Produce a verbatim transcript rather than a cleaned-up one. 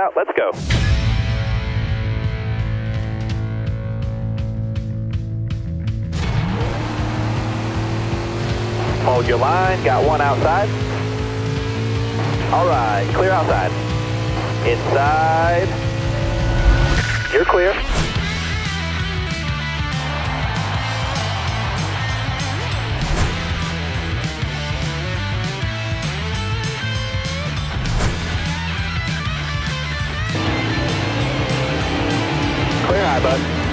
out. Let's go. Hold your line. Got one outside. All right. Clear outside. Inside. You're clear. Clear high, bud.